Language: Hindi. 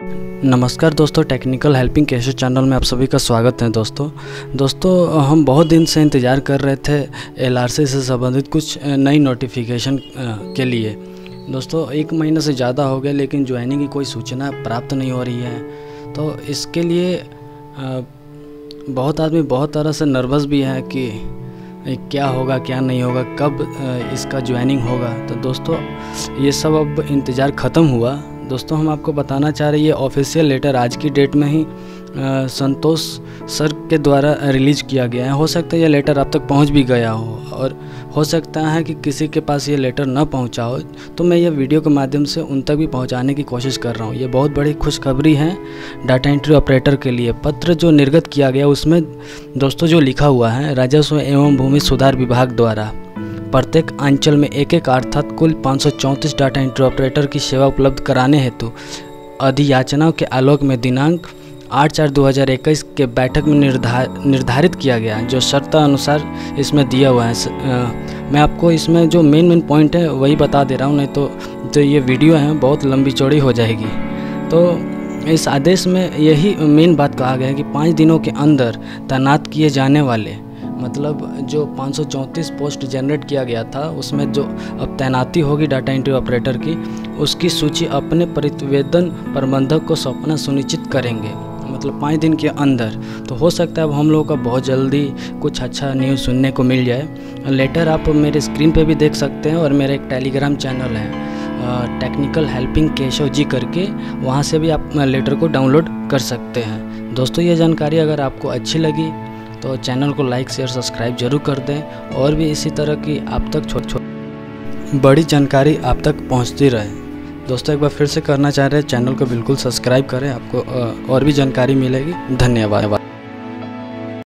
नमस्कार दोस्तों, टेक्निकल हेल्पिंग केशव चैनल में आप सभी का स्वागत है। दोस्तों हम बहुत दिन से इंतज़ार कर रहे थे एलआरसी से संबंधित कुछ नई नोटिफिकेशन के लिए। दोस्तों 1 महीना से ज़्यादा हो गया, लेकिन ज्वाइनिंग की कोई सूचना प्राप्त नहीं हो रही है। तो इसके लिए बहुत आदमी बहुत तरह से नर्वस भी है कि क्या होगा क्या नहीं होगा, कब इसका ज्वाइनिंग होगा। तो दोस्तों ये सब अब इंतज़ार ख़त्म हुआ। दोस्तों हम आपको बताना चाह रहे हैं, ये ऑफिशियल लेटर आज की डेट में ही संतोष सर के द्वारा रिलीज़ किया गया है। हो सकता है ये लेटर आप तक पहुंच भी गया हो, और हो सकता है कि किसी के पास ये लेटर न पहुंचा हो। तो मैं ये वीडियो के माध्यम से उन तक भी पहुंचाने की कोशिश कर रहा हूं। ये बहुत बड़ी खुशखबरी है डाटा एंट्री ऑपरेटर के लिए। पत्र जो निर्गत किया गया उसमें दोस्तों जो लिखा हुआ है, राजस्व एवं भूमि सुधार विभाग द्वारा प्रत्येक अंचल में एक अर्थात कुल 534 डाटा एंट्री ऑपरेटर की सेवा उपलब्ध कराने हेतु अधियाचनाओं के आलोक में दिनांक 8/4/2021 के बैठक में निर्धारित किया गया, जो शर्त अनुसार इसमें दिया हुआ है। मैं आपको इसमें जो मेन पॉइंट है वही बता दे रहा हूँ, नहीं तो ये वीडियो है बहुत लंबी चौड़ी हो जाएगी। तो इस आदेश में यही मेन बात कहा गया है कि 5 दिनों के अंदर तैनात किए जाने वाले, मतलब जो 534 पोस्ट जनरेट किया गया था उसमें जो अब तैनाती होगी डाटा एंट्री ऑपरेटर की, उसकी सूची अपने प्रतिवेदन प्रबंधक को सौंपना सुनिश्चित करेंगे, मतलब 5 दिन के अंदर। तो हो सकता है अब हम लोगों का बहुत जल्दी कुछ अच्छा न्यूज़ सुनने को मिल जाए। लेटर आप मेरे स्क्रीन पे भी देख सकते हैं, और मेरा एक टेलीग्राम चैनल है टेक्निकल हेल्पिंग केशव जी करके, वहाँ से भी आप लेटर को डाउनलोड कर सकते हैं। दोस्तों ये जानकारी अगर आपको अच्छी लगी तो चैनल को लाइक शेयर सब्सक्राइब जरूर कर दें, और भी इसी तरह की आप तक छोटी बड़ी जानकारी आप तक पहुंचती रहे। दोस्तों एक बार फिर से करना चाह रहे हैं, चैनल को बिल्कुल सब्सक्राइब करें, आपको और भी जानकारी मिलेगी। धन्यवाद।